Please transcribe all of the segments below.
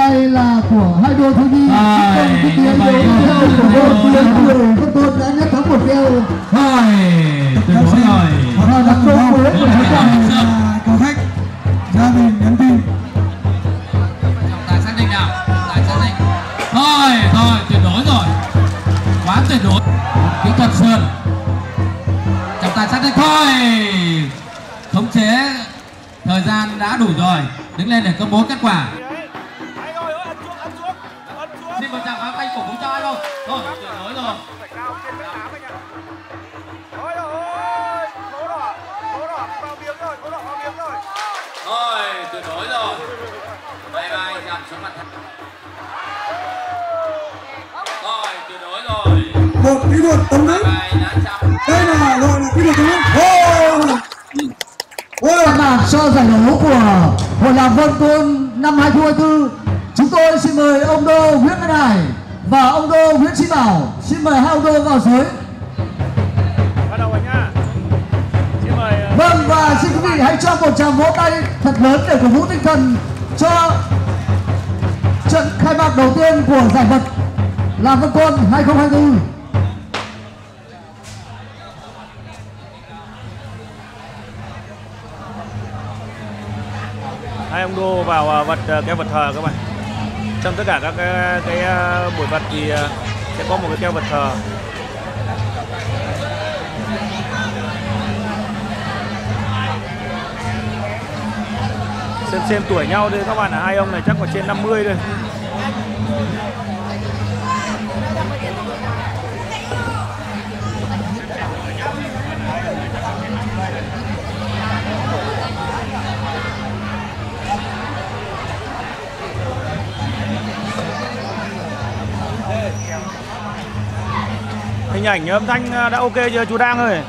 tay là của hai đôi thiếu nhi. Tiếng đấu của đội tuyển người Vân Tôn đã nhất thắng một kèo. Tuyệt đối rồi. Và đặt câu mới của chúng ta. Cầu khách gia đình nhắn tin. Trọng tài xác định nào? Trọng tài xác định. Thôi tuyệt đối rồi. Quá tuyệt đối. Kỹ thuật sườn. Trọng tài xác định thôi. Khống chế thời gian đã đủ rồi. Đứng lên để công bố kết quả. Xin một tràng pháo tay cổ vũ cho ai không? Thôi tuyệt đối rồi. Thôi tuyệt đối rồi. Bye bye chạm xuống mặt thật. Rồi tuyệt đối rồi. Một kỹ thuật tấn đứng. Đây là gọi là kỹ thuật tấn đứng. Khai mạc cho giải đấu của Hội Làng Vân Tôn năm 2024. Chúng tôi xin mời ông Đô Nguyễn Văn Hải và ông Đô Nguyễn Chí Bảo. Xin mời hai ông Đô vào dưới. Bắt đầu rồi nhá. Xin mời. Vâng, và xin quý vị hãy cho một tràng vỗ tay thật lớn để cổ vũ tinh thần cho trận khai mạc đầu tiên của giải vật Làng Vân Tôn 2024. Hai ông Đô vào cái vật thờ các bạn. Trong tất cả các cái buổi vật thì sẽ có một cái keo vật thờ. Xem tuổi nhau đây các bạn ạ, hai ông này chắc còn trên 50 đây. Hình ảnh âm thanh đã ok chưa chú Đang ơi?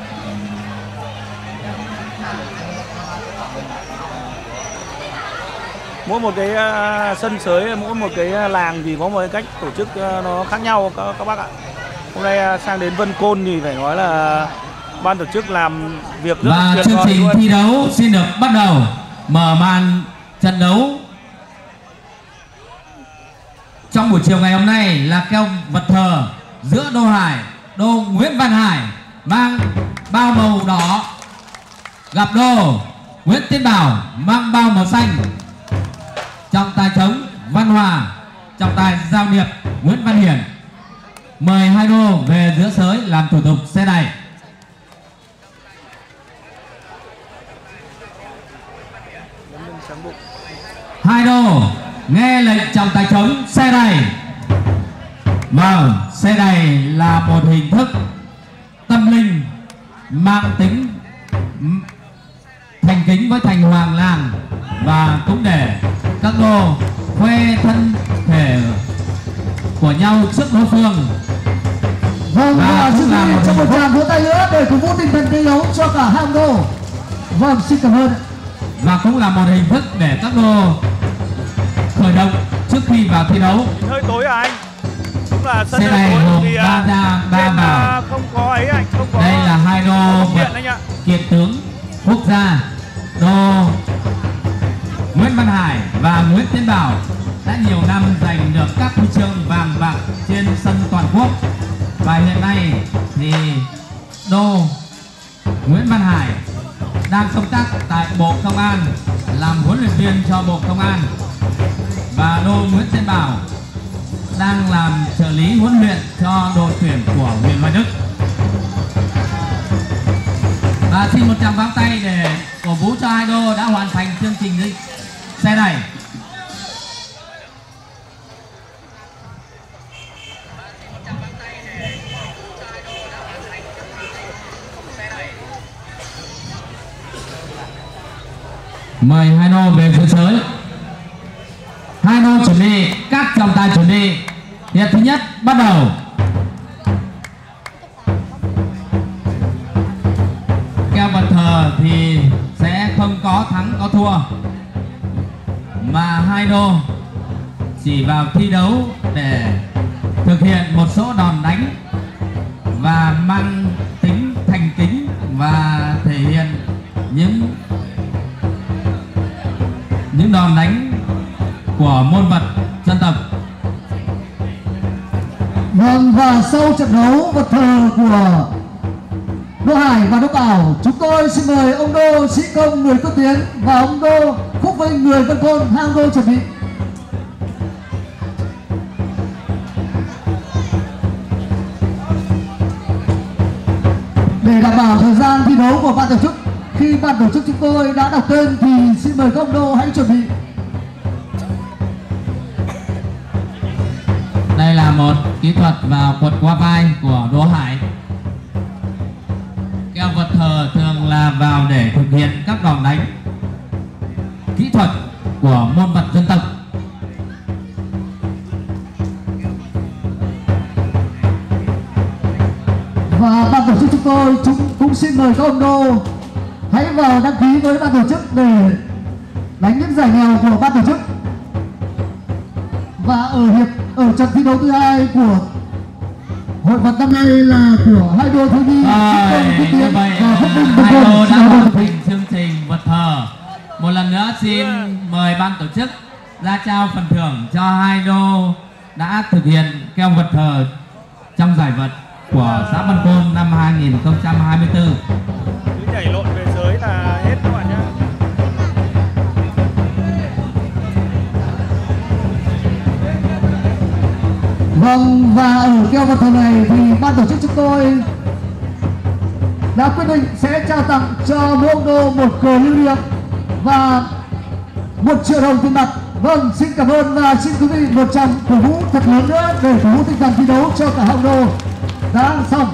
Mỗi một cái sân sới, mỗi một cái làng thì có một cái cách tổ chức nó khác nhau các bác ạ. Hôm nay sang đến Vân Côn thì phải nói là ban tổ chức làm việc rất là tuyệt vời. Và chương trình thi đấu xin được bắt đầu. Mở màn trận đấu trong buổi chiều ngày hôm nay là keo vật thờ giữa Đô Hải, Đô Nguyễn Văn Hải mang bao màu đỏ gặp Đô Nguyễn Tiến Bảo mang bao màu xanh. Trọng tài trống Văn Hòa, trọng tài giao điệp Nguyễn Văn Hiển. Mời hai đô về giữa sới làm thủ tục xe đẩy. Hai đô nghe lệnh trọng tài trống xe đẩy. Vâng, xe đẩy là một hình thức tâm linh mang tính thành kính với thành hoàng làng và cũng để các đô khoe thân thể của nhau trước đối phương. Vâng, và xin quý vị cho một tràng vỗ tay nữa để cổ vũ tinh thần thi đấu cho cả hai ông đô. Vâng, xin cảm ơn. Và cũng là một hình thức để các đô khởi động trước khi vào thi đấu. Hơi tối à anh? Cũng là sân xe này gồm 3 ra 3 vào. Không có ấy anh, không có. Đây là hai đô vật kiện tướng quốc gia đô Nguyễn Văn Hải và Nguyễn Tiến Bảo đã nhiều năm giành được các huy chương vàng bạc trên sân toàn quốc. Và hiện nay thì đô Nguyễn Văn Hải đang công tác tại Bộ Công an làm huấn luyện viên cho Bộ Công an, và đô Nguyễn Tiến Bảo đang làm trợ lý huấn luyện cho đội tuyển của huyện Hoài Đức. Và xin một tràng pháo tay để cổ vũ cho hai đô đã hoàn thành chương trình xe đẩy. Mời hai đô về phía sới. Hai đô chuẩn bị, các trọng tài chuẩn bị. Hiệp thứ nhất bắt đầu. Keo vật thờ thì sẽ không có thắng có thua, mà hai đô chỉ vào thi đấu để thực hiện một số đòn đánh và mang tính thành kính và thể hiện những đòn đánh của môn vật dân và sau trận đấu vật thờ của Đỗ Hải và Đỗ Bảo, chúng tôi xin mời ông Đô Sĩ Công người Quyết Tiến và ông Đô Phúc Vinh người Vân Côn hang đô chuẩn bị. Để đảm bảo thời gian thi đấu của ban tổ chức, khi ban tổ chức chúng tôi đã đọc tên thì xin mời các ông Đô hãy chuẩn bị. Đây là một kỹ thuật vào quật qua vai của Đỗ Hải. Keo vật thờ thường là vào để thực hiện các đòn đánh kỹ thuật của môn vật dân tộc. Và ban tổ chức chúng tôi cũng xin mời các ông Đô hãy vào đăng ký với ban tổ chức để đánh những giải nghèo của ban tổ chức. Và ở trận thi đấu thứ hai của hội vật năm nay là của hai đô thiếu nhi như vậy hai đô đã hoàn thành chương trình vật thờ. Một lần nữa xin mời ban tổ chức ra trao phần thưởng cho hai đô đã thực hiện keo vật thờ trong giải vật của xã Vân Côn năm 2024. Cứ nhảy lộn về giới là hết các bạn nhé. Vâng, và ở keo vật thờ này thì ban tổ chức chúng tôi đã quyết định sẽ trao tặng cho mỗi ông Đô một cờ lưu niệm và 1 triệu đồng tiền mặt. Vâng, xin cảm ơn và xin quý vị một tràng cổ vũ thật lớn nữa để cổ vũ tinh thần thi đấu cho cả hai ông Đô đã xong.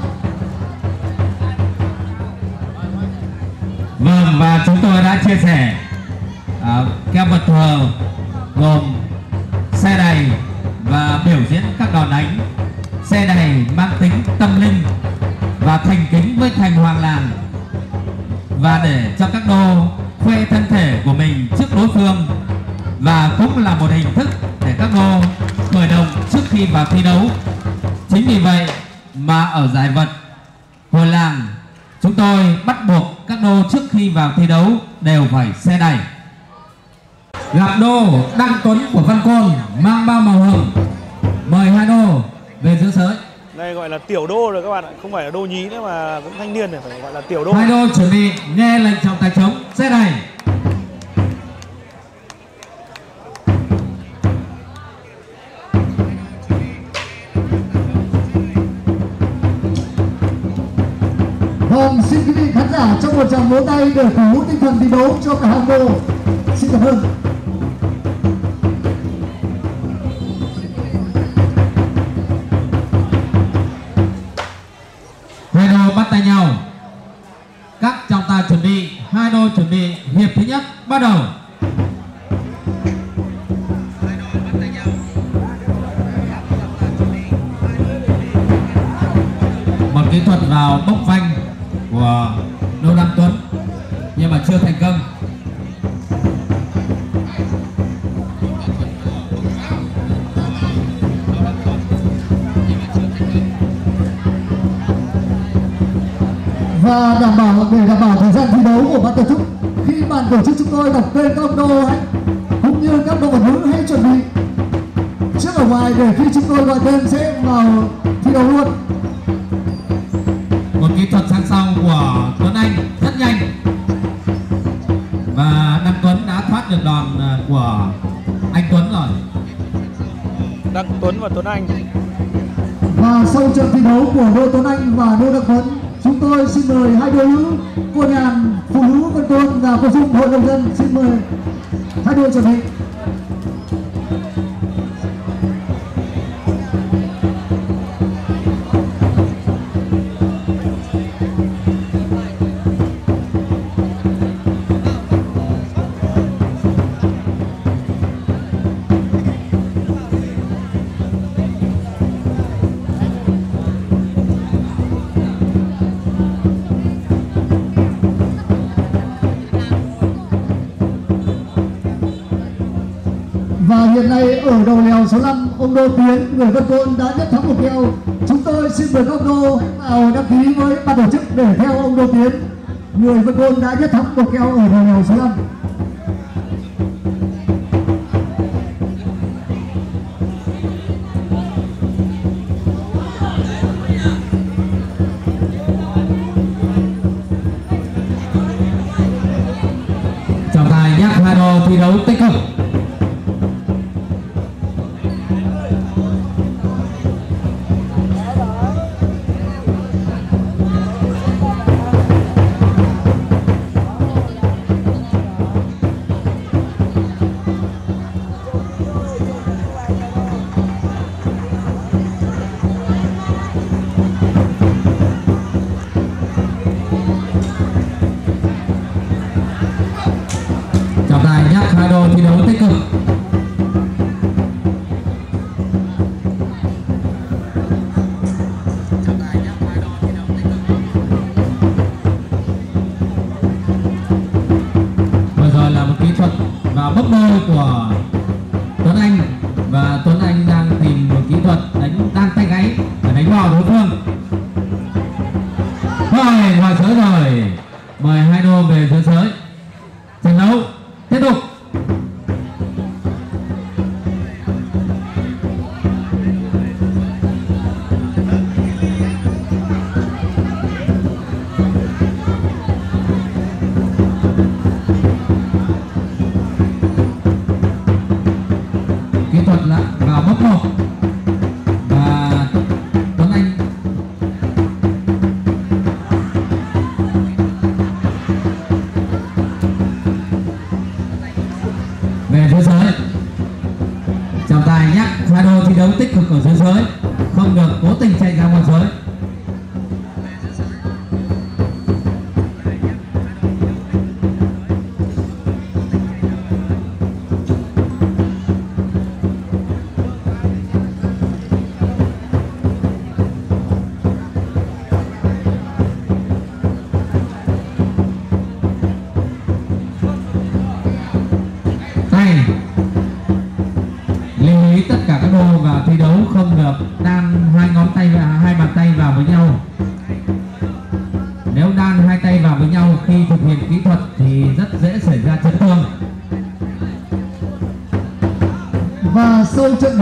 Vâng, và chúng tôi đã chia sẻ keo vật thờ gồm xe đẩy và biểu diễn các đòn đánh. Xe đẩy mang tính tâm linh và thành kính với thành hoàng làng, và để cho các đô khoe thân thể của mình trước đối phương, và cũng là một hình thức để các đô khởi động trước khi vào thi đấu. Chính vì vậy mà ở giải vật hồi làng chúng tôi bắt buộc các đô trước khi vào thi đấu đều phải xe đẩy. Gặp đô Đăng Tuấn của Văn Côn mang bao màu hồng, mời hai đô về giữ sới. Đây gọi là tiểu đô rồi các bạn ạ, không phải là đô nhí nữa mà cũng thanh niên này, phải gọi là tiểu đô. Hai đô chuẩn bị nghe lệnh trọng tài trống, xe đẩy. Vâng, xin quý vị khán giả trong một tràng vỗ tay để cổ vũ tinh thần thi đấu cho cả hai ông Đô. Xin cảm ơn. Hai đô bắt tay nhau, các trọng tài chuẩn bị, hai đô chuẩn bị, hiệp thứ nhất bắt đầu. Một kỹ thuật vào bốc phanh của Đô Đăng Tuấn nhưng mà chưa thành công. Và để đảm bảo thời gian thi đấu của ban tổ chức, khi ban tổ chức chúng tôi đọc tên các ông Đô cũng như các đội nữ hãy chuẩn bị trước ở ngoài để khi chúng tôi gọi tên sẽ vào thi đấu luôn. Một kỹ thuật sang sau của Tuấn Anh rất nhanh, và Đăng Tuấn đã thoát được đòn của anh Tuấn rồi. Đăng Tuấn và Tuấn Anh. Và sau trận thi đấu của Đô Tuấn Anh và Đô Đăng Tuấn, chúng tôi xin mời hai đôi nữ cô nhàn phụ nữ Vân Côn và cô Dung hội nông dân, xin mời hai đôi chuẩn bị. Và hiện nay ở đầu lèo số 5, ông Đô Tiến người Vân Côn đã nhất thắng một keo. Chúng tôi xin mời các ông Đô vào đăng ký với ban tổ chức để theo ông Đô Tiến người Vân Côn đã nhất thắng một keo ở đầu lèo số 5. đôi của Tuấn Anh, và Tuấn Anh đang tìm một kỹ thuật đánh đan tay gáy và đánh vào đối phương. Rồi, hòa sới rồi, mời hai đô về giữa sới. Trận đấu tiếp tục. Kỹ thuật là vào bốc một và Tuấn Anh về dưới sới. Trọng tài nhắc hai đôi thi đấu tích cực ở dưới sới, không được cố tình chạy ra ngoài sới. Lưu ý tất cả các đô vào thi đấu không được đan hai ngón tay và hai bàn tay vào với nhau. Nếu đan hai tay vào với nhau khi thực hiện kỹ thuật thì rất dễ xảy ra chấn thương. Và sau trận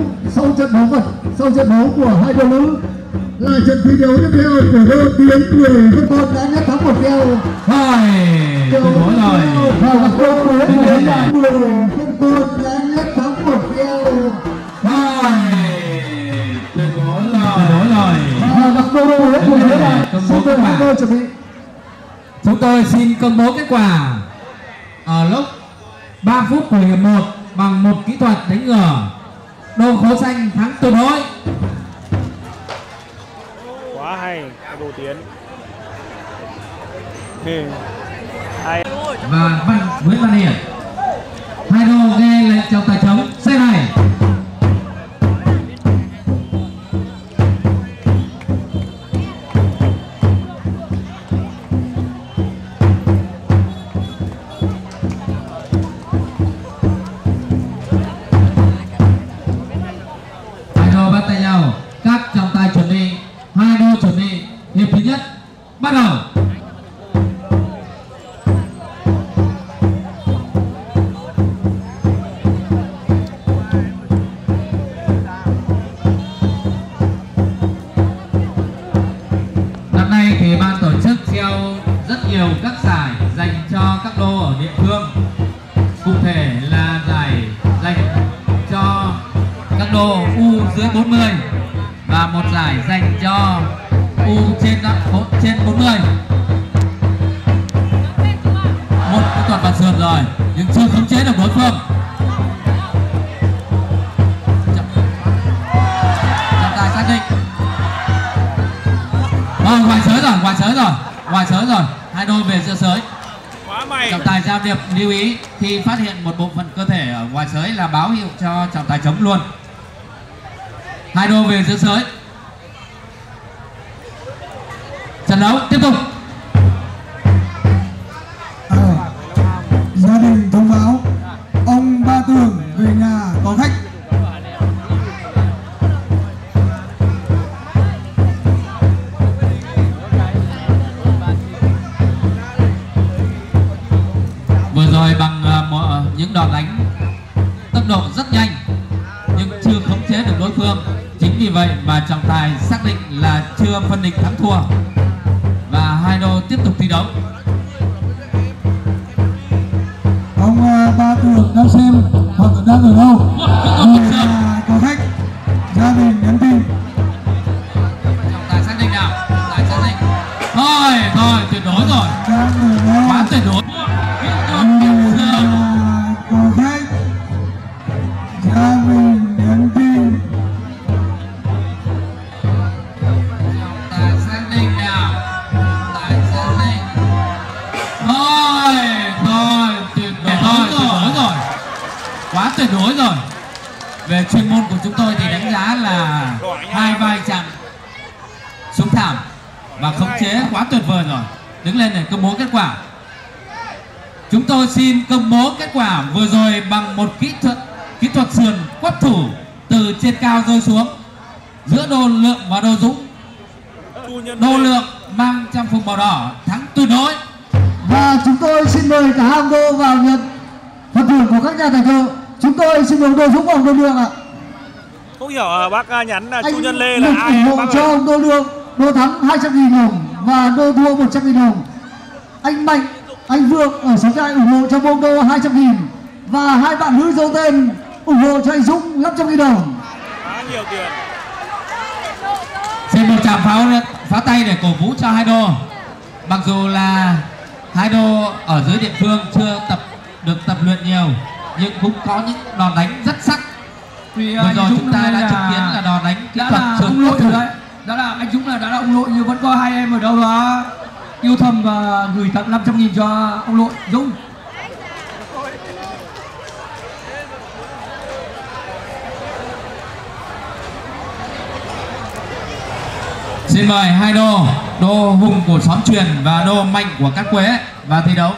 đấu của hai đội nữ là trận thi đấu tiếp theo của đội Tiến Cười Vân Côn đã nhất thắng một kèo. Rồi, tuyệt đối rồi. Và các đội Nguyễn Tiến Vân Côn đã nhất thắng một kèo. Rồi, tuyệt đối rồi. Và các đội Nguyễn Tiến hai đôi chuẩn bị. Chúng tôi xin công bố kết quả ở lúc 3 phút của hiệp 1 bằng một kỹ thuật đánh ngửa. Đô Khố Xanh thắng tuyệt đối. Quá hay, Đồ Tiến. Hay. Và Nguyễn Văn Hiển. Hai đô nghe lệnh trọng tài chống xe này. Hai đô bắt tay nhau, các trọng tài chuẩn bị, hai đô chuẩn bị, hiệp thứ nhất bắt đầu. Năm nay thì ban tổ chức treo rất nhiều các giải dành cho các đô ở địa phương. Cụ thể là giải dành cho các đô U dưới 40 và một giải dành cho U trên 40. Một kỹ thuật bàn sườn rồi nhưng chưa khống chế được đối phương. Trọng tài xác định. Ngoài sới rồi. Hai đôi về giữa sới. Trọng tài giao điệp lưu ý khi phát hiện một bộ phận cơ thể ở ngoài sới là báo hiệu cho trọng tài chống luôn. Hai đôi về giữa sới. Trận đấu tiếp tục. Gia đình thông báo ông Ba Tường về nhà có khách. Vừa rồi bằng những đòn đánh tốc độ rất nhanh nhưng chưa khống chế được đối phương. Chính vì vậy mà trọng tài xác định là chưa phân định thắng thua và hai đô tiếp tục thi đấu. Ông Ba Tường đang xem hoặc đang ở đâu? Có khách. Gia đình nhắn tin. Trọng tài xác định nào? Thôi tuyệt đối rồi. Quá tuyệt đối. Có khách. Gia đình nhắn tin. Tài xác định nào. Thôi tuyệt đối rồi. Quá tuyệt đối rồi. Về chuyên môn của chúng tôi thì đánh giá là hai vai chạm xuống thảm và khống chế quá tuyệt vời rồi. Đứng lên để công bố kết quả. Chúng tôi xin công bố kết quả vừa rồi bằng một kỹ thuật sườn quất thủ từ trên cao rơi xuống giữa Đô Lượng và Đô Dũng. Đô Lượng mang trang phục màu đỏ thắng tuyệt đối. Và chúng tôi xin mời cả hai ông đô vào nhận phần thưởng của các nhà tài trợ. Chúng tôi xin mời Đô Dũng và Đô Lượng ạ. Không hiểu bác nhắn là Anh Chu Nhân Lê là ai ủng hộ bác cho ơi? ông Đô Lượng. Đô thắng 200.000 đồng và Đô thua 100.000 đồng. Anh Mạnh, anh Vượng ở Sáu Trại ủng hộ cho ông Đô 200.000 và hai bạn nữ giấu tên ủng hộ cho anh Dũng 500.000 đồng. Khá nhiều tiền. Xin một tràng pháo tay để cổ vũ cho hai đô. Mặc dù là hai đô ở dưới địa phương chưa được tập luyện nhiều nhưng cũng có những đòn đánh rất sắc. Vì vừa rồi chúng ta đã chứng kiến là đòn đánh kỹ thuật ông Lội rồi đấy. Đó là anh Dũng đã là ông Lội, nhưng vẫn có hai em ở đâu đó yêu thầm và gửi tặng 500.000 cho ông Lội Dũng. Xin mời hai đô, Đô Hùng của Xóm Truyền và Đô Mạnh của Cát Quế vào thi đấu.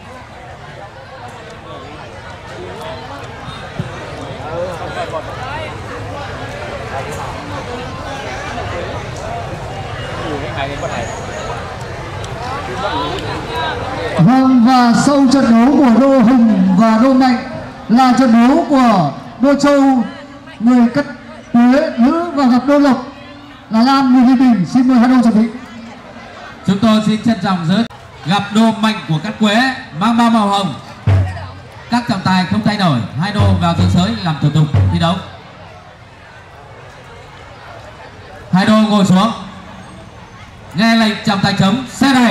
Vâng, và sau trận đấu của Đô Hùng và Đô Mạnh là trận đấu của Đô Châu người Cát Quế nữ và gặp Đô Lộc là Lam người Ninh Bình. Xin mời hai đô chuẩn bị. Chúng tôi xin trân trọng giới gặp Đô Mạnh của Cát Quế mang bao màu hồng. Các trọng tài không thay đổi, hai đô vào giữa sới làm thủ tục thi đấu. Hai đô ngồi xuống, nghe lệnh trọng tài chống xe này.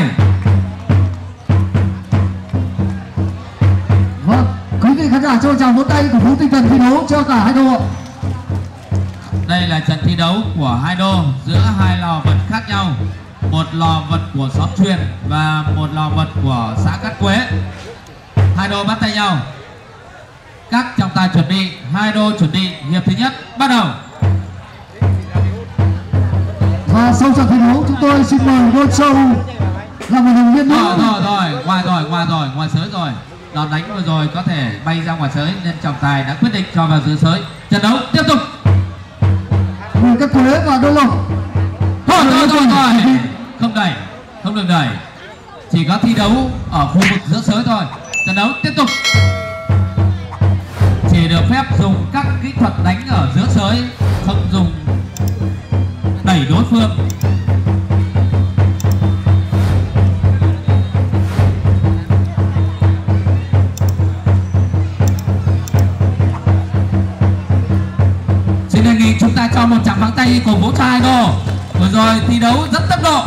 Vâng, quý vị khán giả cho chào vỗ tay cổ vũ tinh thần thi đấu cho cả hai đô. Đây là trận thi đấu của hai đô giữa hai lò vật khác nhau, một lò vật của Xóm Truyền và một lò vật của xã Cát Quế. Hai đô bắt tay nhau. Các trọng tài chuẩn bị, hai đô chuẩn bị, hiệp thứ nhất bắt đầu. Và sau trận thi đấu chúng tôi xin mời Đô Châu là một thành viên nữ. Ngoài sới rồi. Đòn đánh vừa rồi có thể bay ra ngoài sới nên trọng tài đã quyết định cho vào giữa sới. Trận đấu tiếp tục. Người Cát Quế và Đô Lộc. Thôi. Không được đẩy. Chỉ có thi đấu ở khu vực giữa sới thôi. Trận đấu tiếp tục. Chỉ được phép dùng các kỹ thuật đánh ở giữa sới, không dùng đẩy đối phương. Xin đề nghị chúng ta cho một tràng pháo tay cổ vũ cho hai đô. Vừa rồi thi đấu rất tốc độ.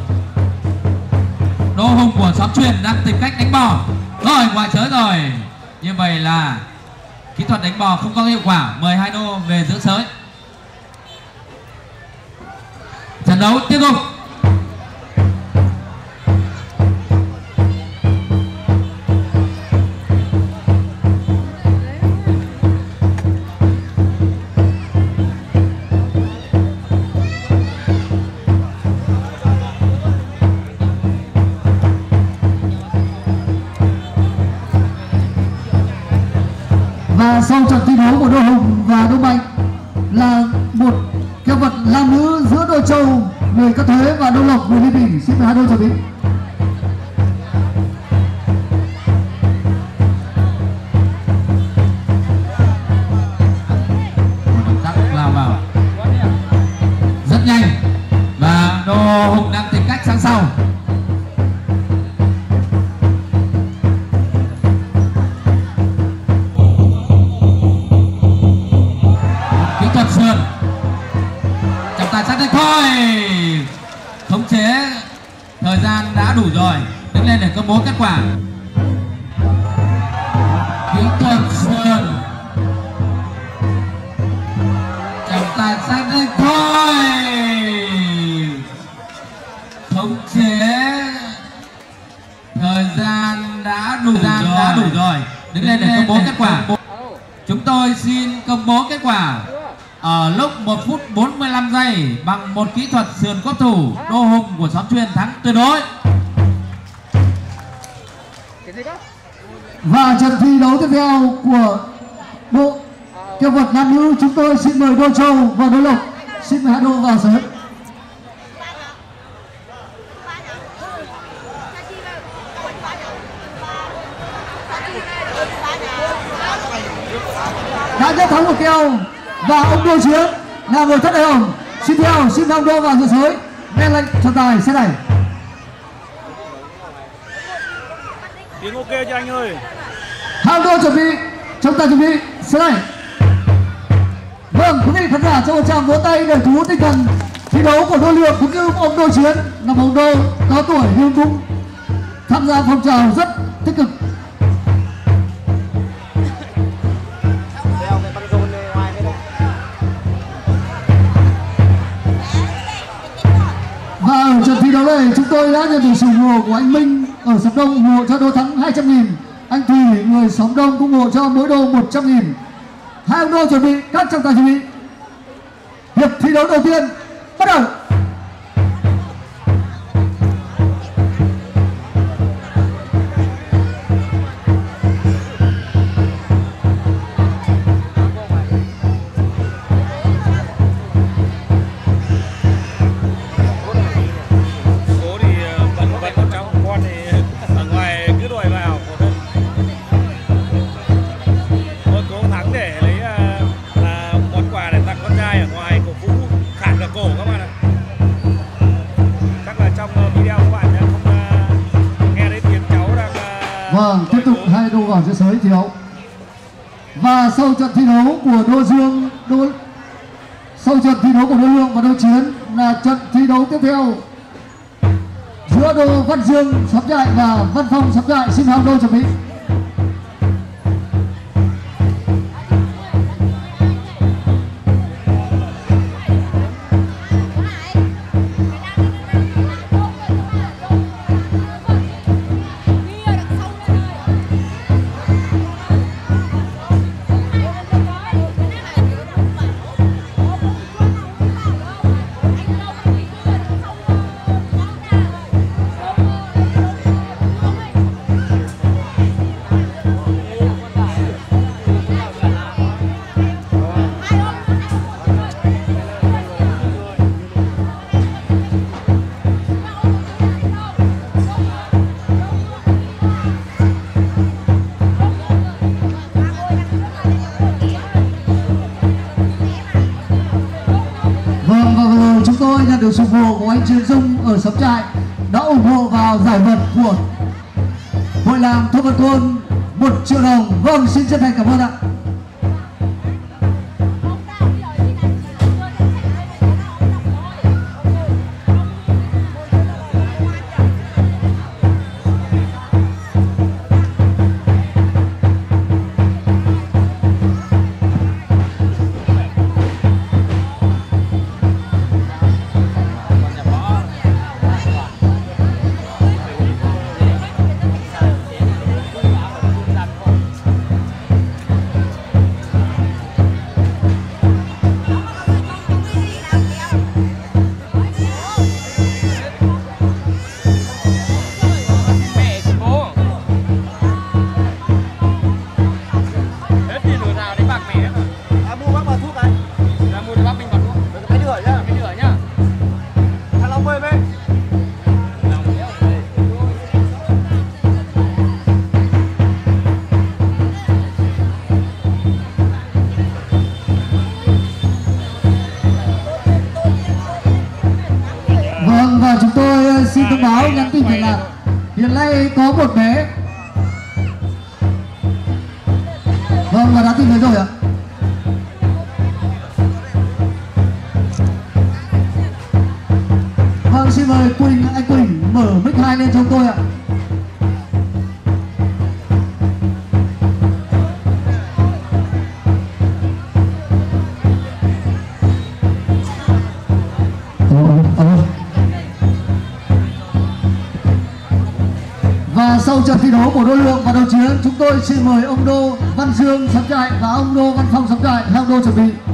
Đô Hùng của Xóm Truyền đang tìm cách đánh bò. Rồi ngoài sới rồi. Như vậy là kỹ thuật đánh bò không có hiệu quả. Mời hai đô về giữa sới. Trận đấu tiếp tục. Và sau trận thi đấu của Đô Hùng và Đô Mạnh là một keo vật nam nữ giữa Đô Châu người Cát Quế và Đô Lộc người Ninh Bình. Xin mời hai đô chuẩn bị. Động tác lao vào rất nhanh và Đô Hùng đang tìm cách sang sau. Kỹ thuật sườn, trọng tài xác định thôi, khống chế, thời gian đã đủ rồi, đứng lên để công bố kết quả. Kỹ thuật sườn, trọng tài xác định thôi, khống chế, thời gian đã đủ rồi, đứng lên để công bố kết quả. Chúng tôi xin công bố kết quả ở lúc 1 phút 45 giây bằng một kỹ thuật sườn quất thủ. Đô Hùng của Xóm Truyền thắng tuyệt đối. Và trận thi đấu tiếp theo của đội kêu vật nam nữ, chúng tôi xin mời Đô Châu và Đô Lộc. Xin mời hai đô vào sớm. Đã nhất thắng một kèo và ông Đô Chiến là người thất đại hồng. Xin theo, xin ông Đô vào giữa sới. Nghe lệnh trọng tài sẽ đẩy. Tiếng ok cho anh ơi. Hai ông Đô chuẩn bị, trọng tài chuẩn bị sẽ đẩy. Vâng, quý vị khán giả cho một tràng vỗ tay để thu hút tinh thần thi đấu của Đô Lược cũng như ông Đô Chiến, là ông Đô có tuổi nhưng cũng tham gia phong trào rất tích cực. Và ở trận thi đấu này chúng tôi đã nhận được sự ủng hộ của anh Minh ở Sóc Đông ủng hộ cho Đô Thắng 200.000, anh Thủy người Sóc Đông cũng ủng hộ cho mỗi đô 100.000. Hai ông Đô chuẩn bị, các trọng tài chuẩn bị. Hiệp thi đấu đầu tiên bắt đầu. Vâng, tiếp tục hai đô vào giữa sới thi đấu. Và sau trận thi đấu của sau trận thi đấu của Đô Lương và Đô Chiến là trận thi đấu tiếp theo giữa đô Văn Dương Sóc Trại và Văn Phong Sóc Trại. Xin hai đô chuẩn bị. Nhận được sự ủng hộ của anh Trương Dung ở Sóc Trại đã ủng hộ vào giải vật của hội làng thôn Văn Côn 1 triệu đồng. Vâng, xin chân thành cảm ơn ạ. Và chúng tôi xin thông báo nhắn tin là hiện nay có một bé. Vâng, và đã tìm thấy rồi ạ. Vâng, xin mời Quỳnh, anh Quỳnh mở mic 2 lên cho tôi ạ. Và sau trận thi đấu của Đô Lượng và Đô Chiến, chúng tôi xin mời ông Đô Văn Dương Sóc Trại và ông Đô Văn Phong Sóc Trại. Hai ông Đô chuẩn bị.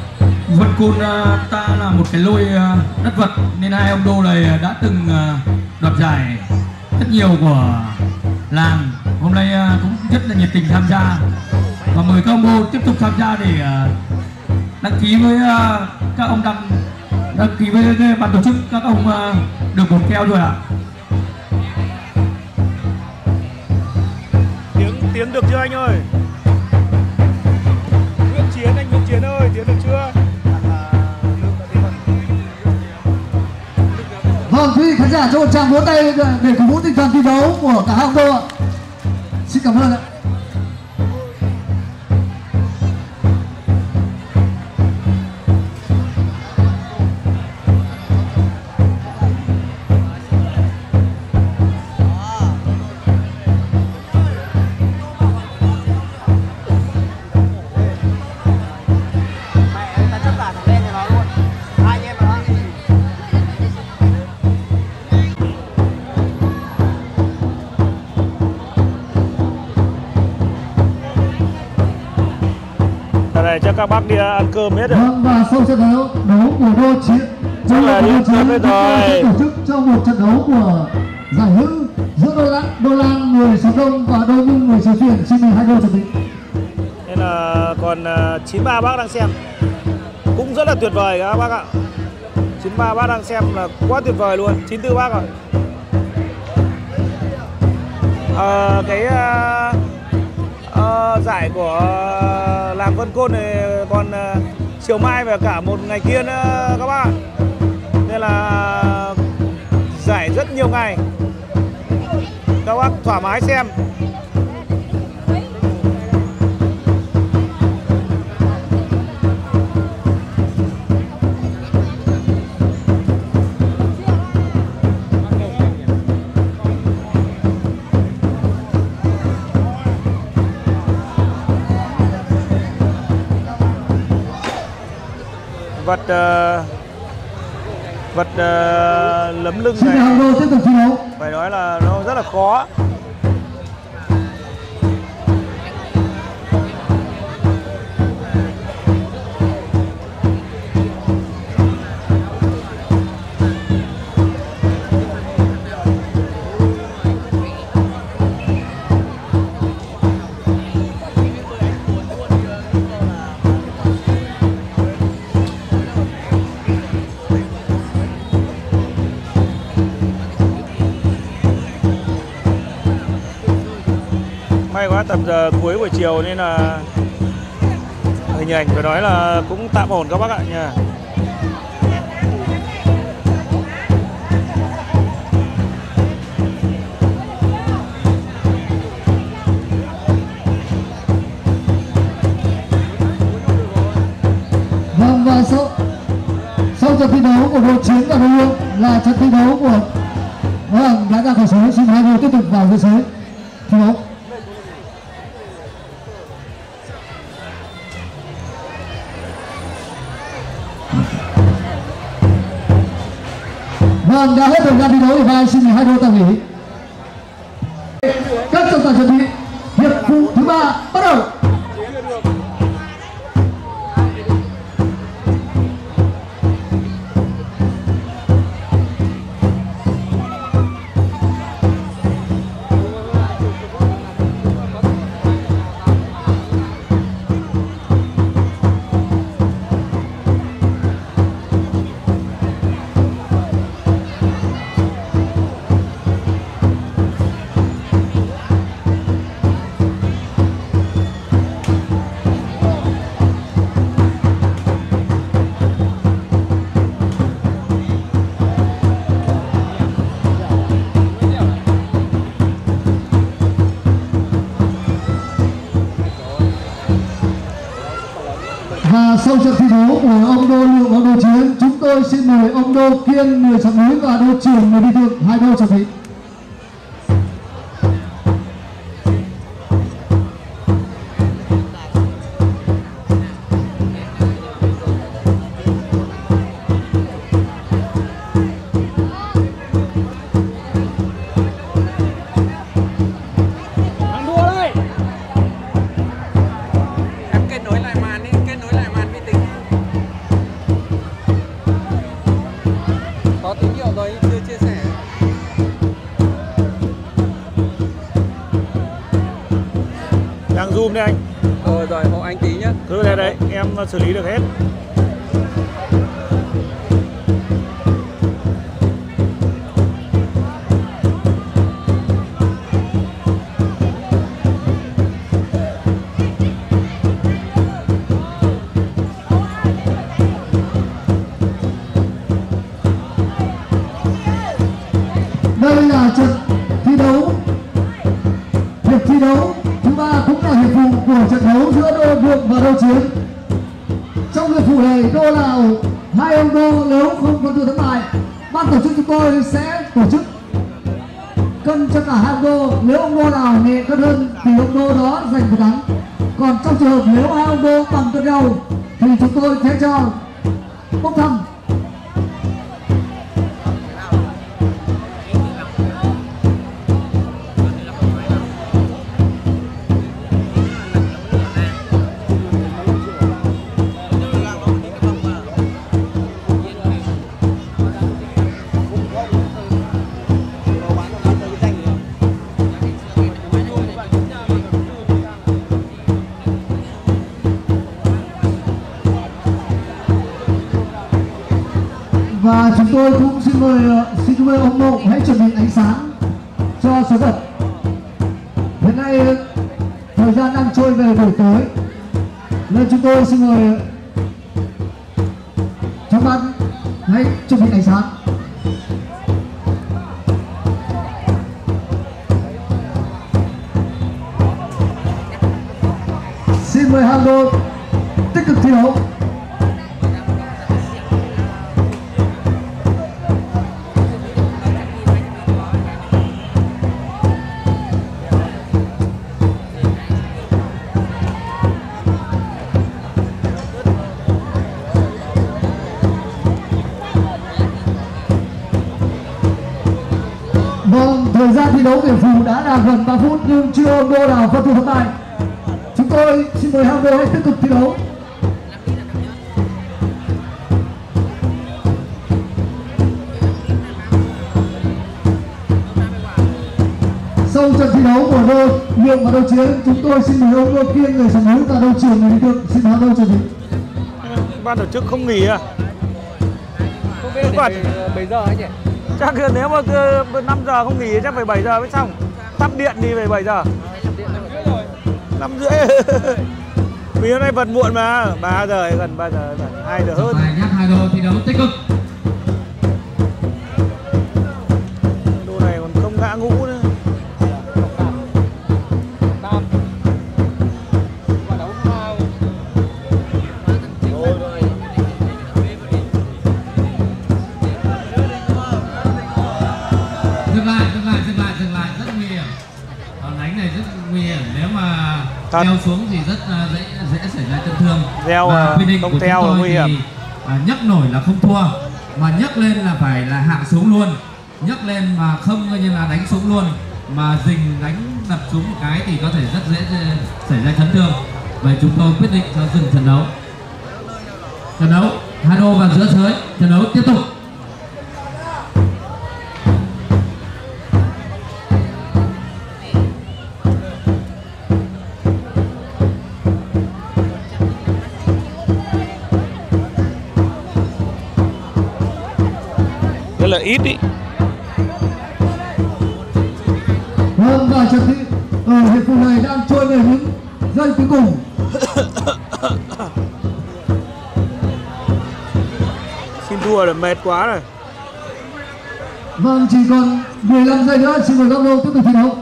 Vân Côn ta là một cái lôi đất vật nên hai ông Đô này đã từng đoạt giải rất nhiều của làng hôm nay cũng rất là nhiệt tình tham gia, và mời các ông bố tiếp tục tham gia để đăng ký với các ông đăng ký với ban tổ chức, các ông được một keo rồi ạ. Tiến được chưa anh ơi? Nguyễn Chiến, anh Nguyễn Chiến ơi, tiến được chưa? Vâng, quý vị khán giả cho một tràng vỗ tay để cổ vũ tinh thần thi đấu của cả hai ông đô ạ. Xin cảm ơn ạ. Này cho các bác đi ăn cơm hết rồi. Vâng, và sau trận đấu của đô Chiến Chắc là đi ăn cơm hết rồi. tổ chức cho một trận đấu của giải nữ giữa Đô Lan người số đông và Đô Nhung người số chuyển. Xin mời hai đô chuẩn bị. Nên là còn 93 bác đang xem, cũng rất là tuyệt vời các bác ạ. 93 bác đang xem là quá tuyệt vời luôn. 94 bác rồi. Giải của làng Vân Côn này còn chiều mai và cả một ngày kia nữa các bạn, nên là giải rất nhiều ngày, các bác thoải mái xem. Vật lấm lưng này phải nói là nó rất là khó. May quá, tầm giờ cuối buổi chiều nên là hình ảnh phải nói là cũng tạm ổn các bác ạ nha. Vâng, và sau trận thi đấu của Đô Chiến và Đô Nhung là trận thi đấu của đã ra khỏi sới. Xin hai đô tiếp tục vào dưới sới thi đấu. Vâng, đã hết thời gian thi đấu thì vai xin hai đô tạm nghỉ. Các trọng tài chuẩn bị hiệp phụ thứ 3 bắt đầu. Và sau trận thi đấu của ông Đô Lượng và Đô Chiến, chúng tôi xin mời ông Đô Kiên người sập núi và Đô Trường người đi thượng, hai đô chuẩn bị. Có tín hiệu rồi chưa chia sẻ. đây anh. Rồi hộ anh tí nhá. Cứ đây đấy, em xử lý được hết. Đây là trận thi đấu, hiệp thi đấu thứ ba cũng là hiệp phụ của trận đấu giữa đô Vượng và đô Chiến. Trong hiệp phụ này, đô Lào hai ông đô nếu không có thắng bại, ban tổ chức chúng tôi sẽ tổ chức cân cho cả hai ông đô. Nếu ông đô nào nhẹ cân hơn thì ông đô đó giành phần thắng. Còn trong trường hợp nếu hai ông đô bằng cân nhau thì chúng tôi sẽ cho bốc thăm. Và chúng tôi cũng xin mời ông Mộ hãy chuẩn bị ánh sáng cho số vật. Hiện nay thời gian đang trôi về buổi tối nên chúng tôi xin mời trong ban hãy chuẩn bị ánh sáng. Xin mời hai đô tích cực thi đấu. Vâng, thời gian thi đấu hiệp phụ đã là gần 3 phút nhưng chưa ông đô nào phân thua thắng bại. Chúng tôi xin mời hai đô hãy tiếp tục thi đấu. Sau trận thi đấu của đô Vượng và đô Chiến, chúng tôi xin mời ông đô Kiên, người sở hữu và đô Trường, người đi được, xin hai đô chuẩn bị. Ban tổ chức không nghỉ à? Không biết bây giờ anh nhỉ? Chắc nếu mà 5 giờ không nghỉ chắc phải 7 giờ mới xong. Tắt điện đi về 7 giờ. 5 rưỡi. Vì hôm nay vận muộn mà. 3 giờ gần 3 giờ, 2 giờ hơn. Phải nhắc hai đô thi đấu tích cực. Đô này còn không ngã ngũ nữa. Dừng lại, rất nguy hiểm. Đánh này rất nguy hiểm, nếu mà thật. Leo xuống thì rất dễ xảy ra chấn thương. Leo quy định không của theo chúng là tôi nguy hiểm. thì nhấc nổi là không thua, mà nhấc lên là phải là hạ xuống luôn. Nhấc lên mà không coi như là đánh xuống luôn, mà dình đánh đập xuống một cái thì có thể rất dễ xảy ra chấn thương. Vậy chúng tôi quyết định cho dừng trận đấu. Trận đấu hai đô vào giữa sới, trận đấu tiếp tục. Rất là ít ý. Vâng, và trận thi ở hiệp phụ này đang trôi về những giây cuối cùng. Xin thua là mệt quá rồi. Vâng, chỉ còn 15 giây nữa, xin mời các đô tiếp tục thi đấu.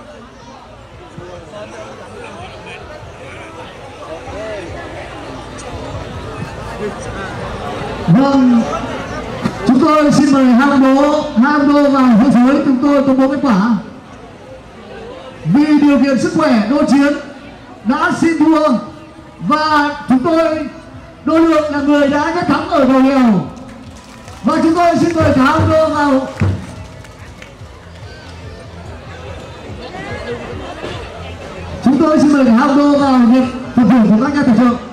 Vâng, chúng tôi xin mời hai đô vào phía dưới, chúng tôi công bố kết quả. Vì điều kiện sức khỏe, đô Chiến đã xin thua và chúng tôi đô Lượng là người đã nhất thắng ở đầu lèo. Và chúng tôi xin mời cả hai đô vào. Chúng tôi xin mời cả hai đô vào việc phục vụ của các nhà tài trợ.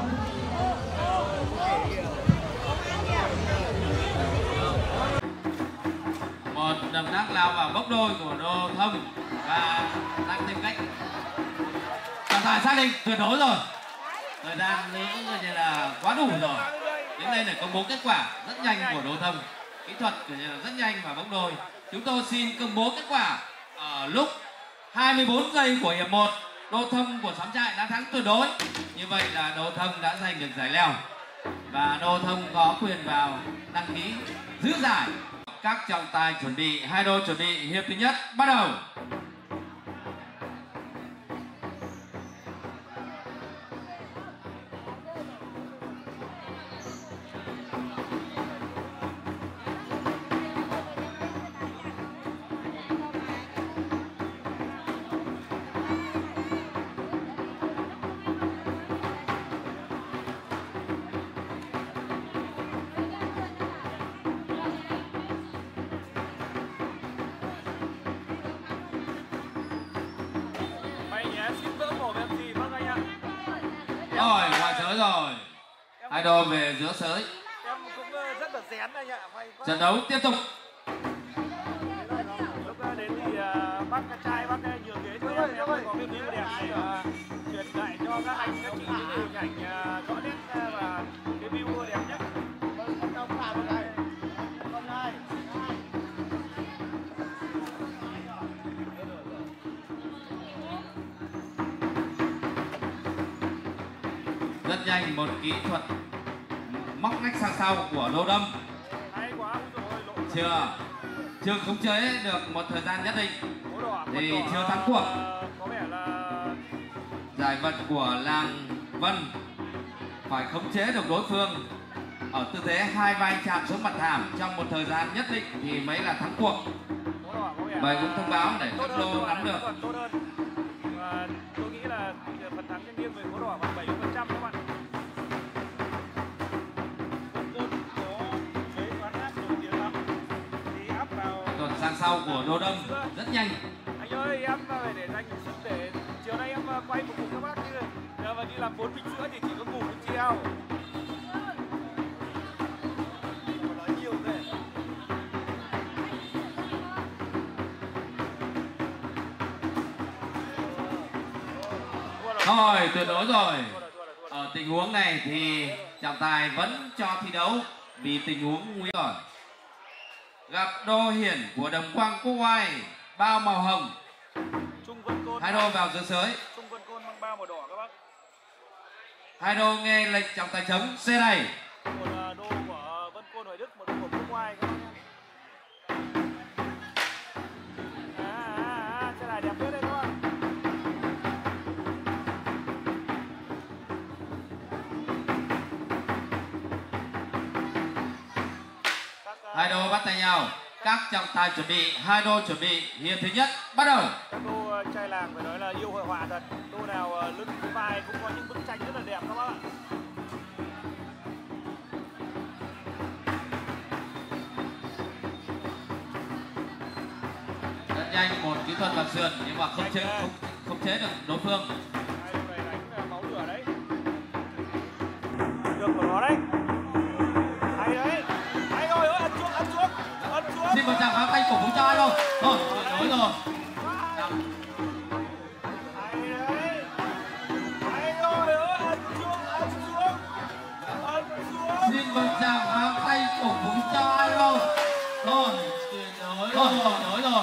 Một động tác lao vào góc đôi của đô Thông và đang tìm cách trọng tài xác định tuyệt tuyệt đối rồi. Thời gian nữa như là quá đủ rồi. Đến đây là công bố kết quả rất nhanh của Đô Thông. Kỹ thuật rất nhanh và bóng đôi. Chúng tôi xin công bố kết quả ở lúc 24 giây của hiệp 1. Đô Thông của Xóm Trại đã thắng tuyệt đối. Như vậy là Đô Thông đã giành được giải leo. Và Đô Thông có quyền vào đăng ký giữ giải. Các trọng tài chuẩn bị, hai đôi chuẩn bị, hiệp thứ nhất bắt đầu. Rồi, ngoài giới rồi. Hai đôi về giữa sới. Em cũng rất là rén anh ạ. Trận đấu tiếp tục. Lúc đến thì bác trai bác nhường ghế cho em có cái view đẹp để truyền lại cho các anh các chị những hình ảnh rõ nét và cái view đẹp nhất. Rất nhanh một kỹ thuật móc nách sang sau của Đô Đâm. Chưa khống chế được một thời gian nhất định thì chưa thắng cuộc. Giải vật của làng Vân phải khống chế được đối phương ở tư thế hai vai chạm xuống mặt thảm trong một thời gian nhất định thì mới là thắng cuộc. Vậy cũng thông báo để các đô nắm được. Tôi nghĩ là phần thắng sẽ nghiêng về Phố Đỏ bằng 70% các bạn. Tuần sang sau của Đô Đông rất nhanh. Anh ơi, em phải để dành sức để chiều nay em quay phục vụ các bác chứ. Giờ mà đi làm 4 bình sữa thì chỉ có ngủ đến chiều. Nói nhiều thế. Rồi, tuyệt đối rồi. Ở tình huống này thì trọng tài vẫn cho thi đấu vì tình huống nguy hiểm. Gặp Đô Hiển của Đồng Quang Quốc Oai, bao màu hồng. Hai đô vào giữa sới. Trung Vân Côn mang bao màu đỏ các bác. Hai đô nghe lệnh trọng tài chống xe này. Một đô của Vân Côn Hoài Đức, một đô của Quốc Oai các bác nhé. Xe này đẹp nhất đấy các bác. Hai đô bắt tay nhau. Các trọng tài chuẩn bị, hai đô chuẩn bị, hiệp thứ nhất bắt đầu. Các đô trai làng phải nói là yêu hội họa thật. Đô nào lưng cái vai cũng có những bức tranh rất là đẹp các bác ạ. Rất nhanh một kỹ thuật vào sườn nhưng mà không chế được đối phương. Hai đô này đánh máu lửa đấy. Được của nó đấy. Hay đấy. Hay rồi, ấn xuống, ấn xuống. Ấn xuống. Xin một tràng pháo tay cổ vũ cho ai đâu. Rồi, tuyệt đối rồi. Hay đấy. Hay rồi, ấn xuống, ấn xuống. Ấn xuống. Xin một tràng pháo tay cổ vũ cho ai đâu. Rồi, tuyệt đối rồi.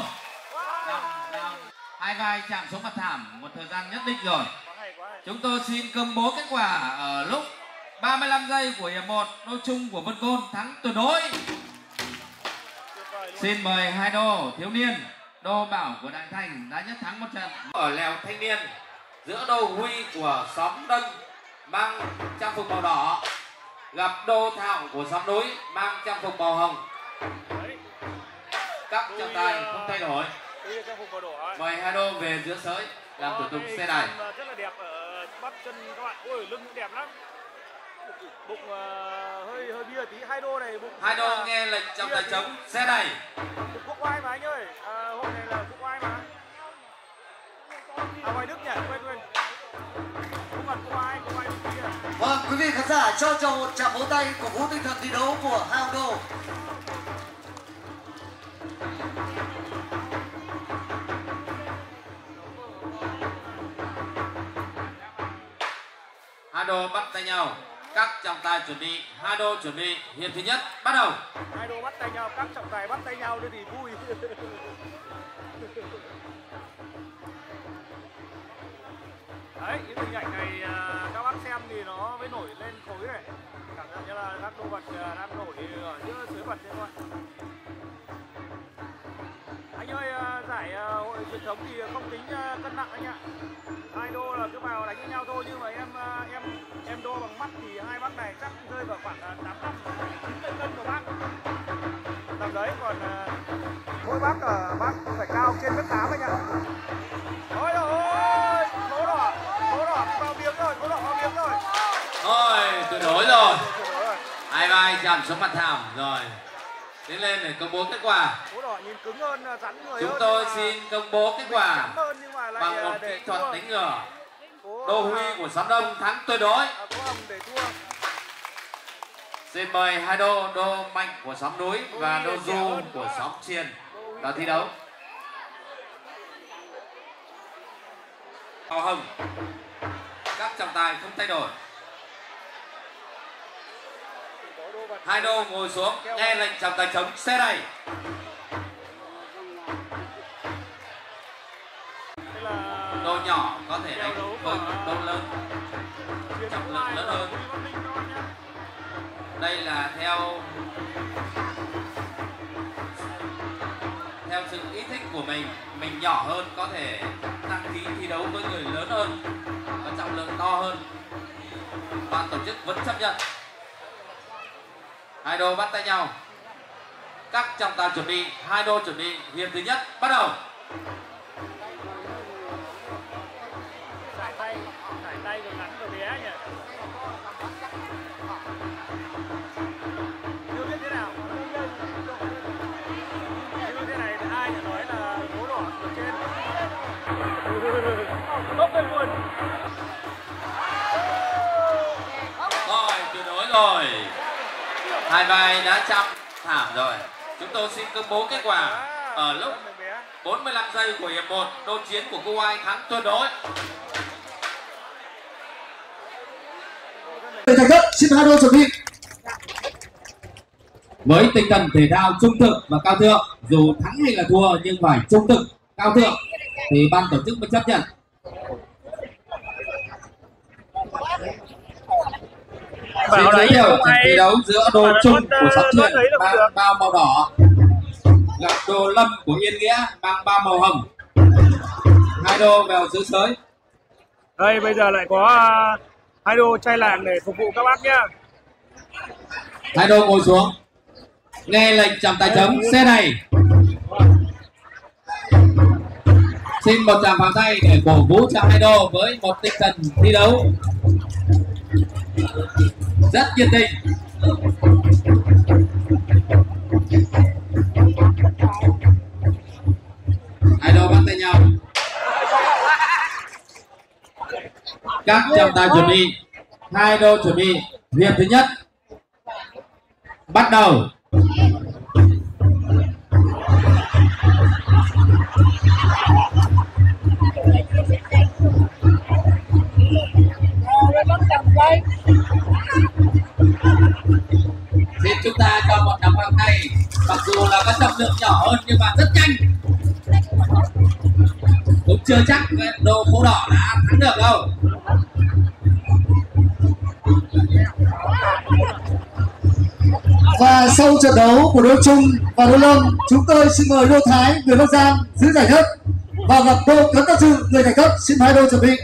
Hai vai chạm xuống mặt thảm một thời gian nhất định rồi. Chúng tôi xin công bố kết quả ở lúc 35 giây của hiệp 1. Đô Trung của Vân Côn thắng tuyệt đối. Xin mời hai đô thiếu niên. Đô Bảo của Đại Thành đã nhất thắng một trận ở lèo thanh niên giữa Đô Huy của xóm Đông mang trang phục màu đỏ gặp Đô Thảo của xóm Núi mang trang phục màu hồng. Các trọng tài không thay đổi. Mời hai đô về giữa sới làm thủ tục xe đẩy. Rất là đẹp ở bắp chân các bạn. Ôi lưng cũng đẹp lắm. Bụng hơi bia tí. Hai đô này bụng. Hai đô nghe lệnh trọng tài chống xe đẩy. Bụng Quốc Oai mà anh ơi. Hôm này là Quốc Oai mà. Hoài Đức nhỉ? Quên. Không phải Quốc Oai kia. Vâng, quý vị khán giả cho một tràng vỗ tay cổ vũ tinh thần thi đấu của hai ông đô. Hai đô bắt tay nhau, các trọng tài chuẩn bị, hai đô chuẩn bị, hiệp thứ nhất bắt đầu. Hai đô bắt tay nhau, các trọng tài bắt tay nhau thì vui. Đấy, những hình ảnh này các bác xem thì nó mới nổi lên khối này. Cảm giác như là các đồ vật đang nổi ở giữa suối vật thế thôi. Anh ơi, giải hội truyền thống thì không tính cân nặng anh ạ. Hai đô là cứ vào đánh với nhau thôi, nhưng mà em đô bằng mắt thì hai bác này chắc rơi vào khoảng 8 cân của bác. Tầm đấy, còn mỗi bác phải cao trên mét 8 anh ạ. Ôi ôi, số đỏ vào miếng rồi, số đỏ vào miếng rồi. Thôi, tuyệt đối rồi. Hai vai chạm xuống mặt thảm rồi. Tiến lên để công bố kết quả. Số đỏ nhìn cứng hơn, rắn người. Chúng hơn, tôi xin công bố kết quả bằng một kỹ thuật đánh ngửa. Đô Huy của xóm Đông thắng tuyệt đối. Xin mời hai đô Mạnh của xóm Núi và đô Du của xóm Chiền vào thi đấu. Màu hồng, các trọng tài không thay đổi. Hai đô ngồi xuống, nghe lệnh trọng tài chống xe đẩy. Đô nhỏ có thể đánh với đô lớn, trọng lượng lớn hơn. Đây là theo sự ý thích của mình nhỏ hơn có thể đăng ký thi đấu với người lớn hơn, có trọng lượng to hơn. Ban tổ chức vẫn chấp nhận. Hai đô bắt tay nhau, các trọng tài chuẩn bị, hai đô chuẩn bị, hiệp thứ nhất bắt đầu. Giải tay của ngắn của bé nhỉ. Chưa biết thế nào. Như thế này thì ai lại nói là số đỏ ở trên. Bốc lên luôn. Rồi, tuyệt đối rồi. Hai vai đã chạm thảm rồi. Chúng tôi xin công bố kết quả ở lúc 45 giây của hiệp 1, đô chiến của cô Ai thắng tuyệt đối. Thành cấp xin hai đô chuẩn bị. Với tinh thần thể thao trung thực và cao thượng, dù thắng hay là thua nhưng phải trung thực, cao thượng thì ban tổ chức mới chấp nhận. Xin giới thiệu trận thi đấu giữa đô Trung của xóm Chiền mang bao màu đỏ gặp đô Lâm của Yên Nghĩa mang bao màu hồng. Hai đô vào giữ sới. Đây bây giờ lại có hai đô trai làng để phục vụ các bác nhá. Hai đô ngồi xuống, nghe lệnh trọng tài chấm xe này. Xin một tràng pháo tay để cổ vũ cho hai đô với một tinh thần thi đấu rất nhiệt tình. Hai đô bắt tay nhau, các trọng tài chuẩn bị, hai đô chuẩn bị, hiệp thứ nhất bắt đầu. Xin chúng ta cho một tràng pháo tay, mặc dù là có trọng lượng nhỏ hơn nhưng mà rất nhanh. Cũng chưa chắc đô phố đỏ đã thắng được đâu. Và sau trận đấu của đô Trung và đô Lâm, chúng tôi xin mời đô Thái người Bắc Giang giữ giải nhất và gặp đô Cấn Tân Dự người thành cấp. Xin hai đô chuẩn bị.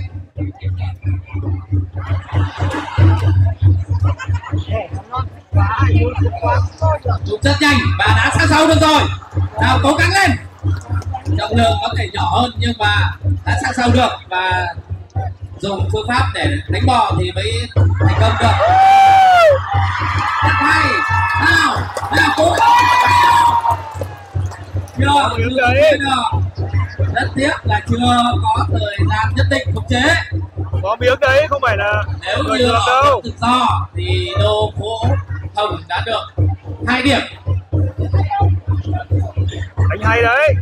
Cũng rất nhanh và đã sang sau được rồi. Nào cố gắng lên. Trọng lượng có thể nhỏ hơn nhưng mà đã sang sau được và dùng phương pháp để đánh bò thì mới thành công được. Rất hay. Nào cố gắng. Rất tiếc là chưa có thời gian nhất định khống chế. Có miếng đấy không phải là nếu như ở tự do thì đô phố Hồng đã được 2 điểm. Anh hay đấy.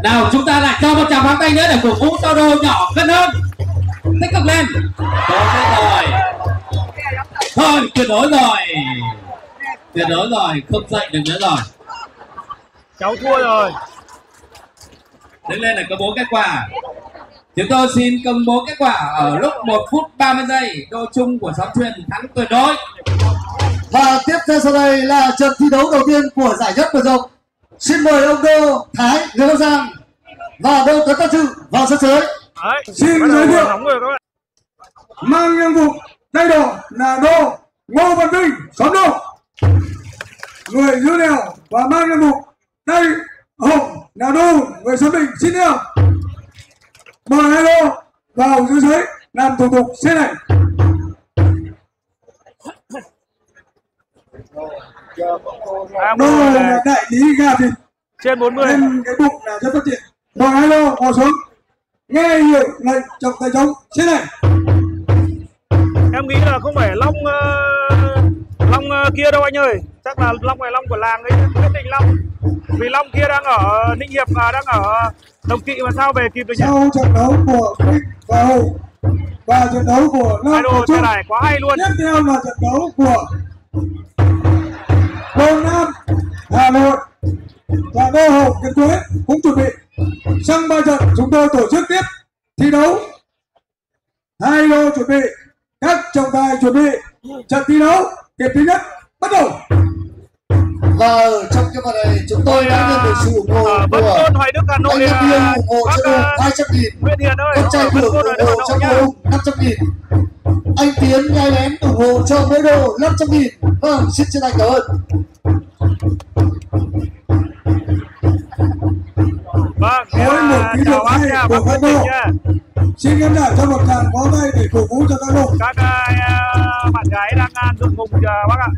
Nào chúng ta lại cho một tràng pháo tay nữa để cổ vũ cho đô nhỏ gần hơn. Tích cực lên. Rồi. Thôi tuyệt đối rồi. Tuyệt đối rồi, không dậy được nữa rồi. Cháu thua rồi. Đứng lên để công bố kết quả. Chúng tôi xin công bố kết quả ở lúc 1 phút 30 giây. Đô chung của Xóm Truyền thắng tuyệt đối. Và tiếp theo sau đây là trận thi đấu đầu tiên của giải nhất mở rộng. Xin mời ông Đô Thái người Bắc Giang và Đô Tuấn Tân Trự vào sân chơi. Xin giới thiệu mang nhiệm vụ tay đỏ là Đô Ngô Văn Vinh, xóm Đô. Người dưới đèo và mang nhiệm vụ tay hồng là Đô người xóm Bình. Xin theo mời hai Đô vào dưới giới làm thủ tục xe này. Đô là đại lý gà thịt trên 40 nên cái bụng là rất phát triển. Mời hai Đô vào xuống nghe hiệu lệnh trọng tay trống xe này. Em nghĩ là không phải long kia đâu anh ơi, chắc là long này long của làng ấy, quyết định long, vì long kia đang ở Ninh Hiệp và đang ở Đồng Kỵ mà sao về kịp được nhỉ? Sau trận đấu của Vinh và Hùng và trận đấu của Long và Trung, này quá hay luôn. tiếp theo là trận đấu của Đô Nam Hà Nội và Đô Hồng Kiến Quế cũng chuẩn bị. Sang 3 trận chúng tôi tổ chức tiếp thi đấu. Hai Đô chuẩn bị, các trọng tài chuẩn bị. Trận thi đấu hiệp thứ nhất bắt đầu. Và trong cái phần này chúng tôi đã nhận được sự ủng hộ của Hoài Đức Hà Nội, anh Nhân Viên ủng hộ cho Đô 200.000, Nguyễn Hiền ơi, con trai Thưởng ủng hộ cho Đô 500.000, anh Tiến Nhai Lén ủng hộ cho mỗi Đô 500.000. Vâng, xin chân thành cảm ơn. Vâng, với một kỹ thuật hay của các Đô. Xin khán giả cho một tràng pháo tay để cổ vũ cho các Đô. Các bạn gái đang ăn dụng cùng bác ạ.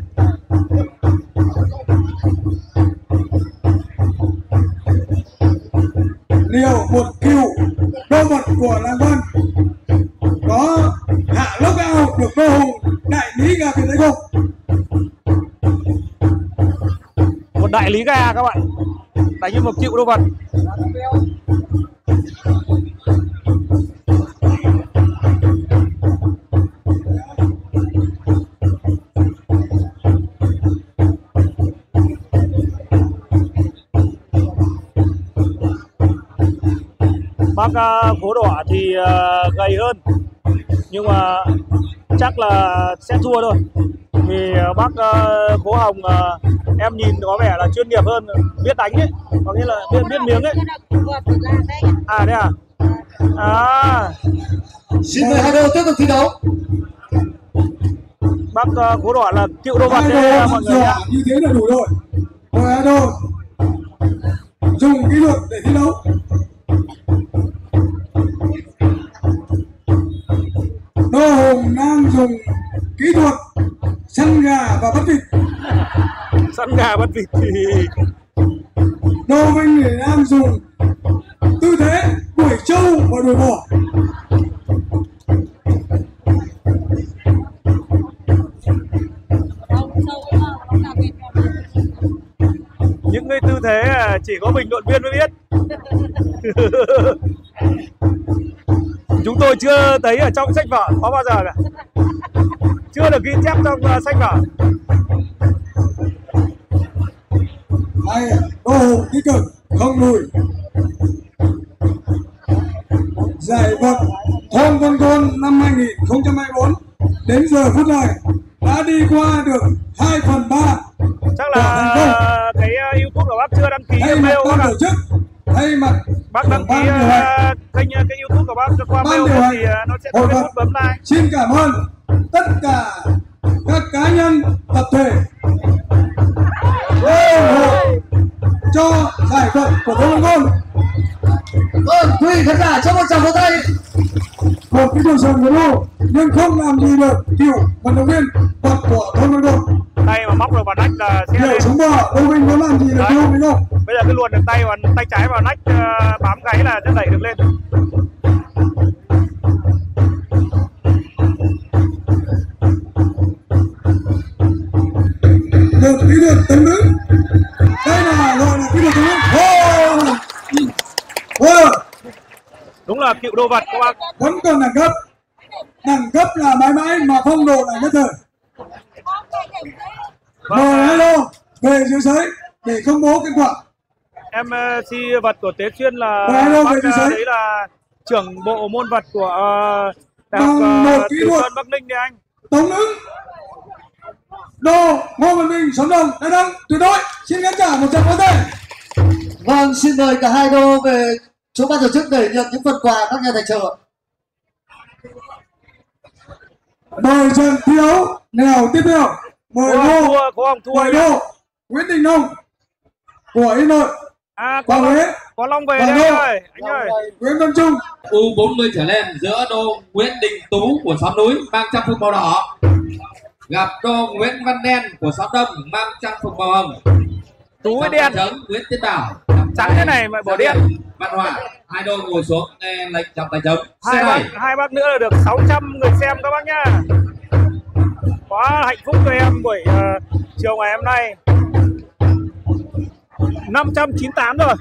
Liều một kill đô vật của làng Vân có hạ lốc ao được Đô Hùng đại lý gà thịt đấy không? Một đại lý gà các bạn đánh như một triệu đô vật. Bác Phố Đỏ thì gầy hơn nhưng mà chắc là sẽ thua thôi, vì bác Phố Hồng em nhìn có vẻ là chuyên nghiệp hơn, biết đánh ấy, có nghĩa là biết miếng ấy. À đấy à? À. Xin mời hai Đô tiếp tục thi đấu. Bác Phố Đỏ là cựu đô vật đấy mọi người nhé. Như thế là đủ rồi. Mời hai Đô dùng kỹ thuật để thi đấu. Đô Hùng đang dùng kỹ thuật săn gà và bắt vịt. Săn gà bắt vịt thì Đô Vinh thì đang dùng tư thế đuổi trâu và đuổi bò. những cái tư thế chỉ có bình luận viên mới biết. Chúng tôi chưa thấy ở trong sách vở, có bao giờ cả, chưa được ghi chép trong sách vở. Hay Đô Hùng kỹ cực không lùi. Giải vật Thôn Vân Côn năm 2024 đến giờ phút này đã đi qua được 2/3. Chắc là cái YouTube của bác chưa đăng ký mail ban tổ chức, thay mặt bác đăng ký kênh cái YouTube của bác qua mail thì nó sẽ có cái nút bấm like. Xin cảm ơn tất cả các cá nhân tập thể ủng hộ cho giải vận của Thôn Vân Côn. Vâng, quý vị khán giả cho một tràng pháo tay. Một cái điều sườn của Đô nhưng không làm gì được cựu vận động viên vật của Thôn Vân Côn. Tay mà móc được vào nách là sẽ Liệu súng bò Đô Vinh có làm gì được Đô Vinh không? Bây giờ cứ luồn được tay trái vào nách bám gáy là sẽ đẩy được lên. Được kỹ thuật tấn đứng. Đây là gọi là kỹ thuật tấn đứng. Đúng là cựu đô vật các bác. Vẫn còn đẳng cấp là mãi mãi mà phong độ là nhất thời. Mời hello về dưới sới để công bố kết quả. MC vật của Tế Xuyên là bác đấy là trưởng bộ môn vật của Đại học Tử Sơn Bắc Ninh đấy anh. Tống ứng Đô Ngô Văn Minh Sống Đồng Đà Nẵng tuyệt đối xin khán giả một tràng pháo tay. Vâng, xin mời cả hai đô về chỗ ban tổ chức để nhận những phần quà các nhà tài trợ. Mời trận thi đấu nào tiếp theo. Mời Đô Nguyễn Đình Long của Yên Nội. Có Huế. Có Long về đây ơi, anh ơi. Nguyễn Văn Trung. U40 trở lên giữa đô Nguyễn Đình Tú của xóm núi mang trang phục màu đỏ gặp đô Nguyễn Văn Đen của xóm Đông mang trang phục màu hồng. Tú với đen. Nguyễn Tiến Bảo trắng thế này mà bỏ đen. Văn Hòa. Hai đô ngồi xuống nghe lệnh trong tay trống. Hai bác nữa là được 600 người xem các bác nhá. Quá hạnh phúc cho em buổi chiều ngày hôm nay. 598 rồi.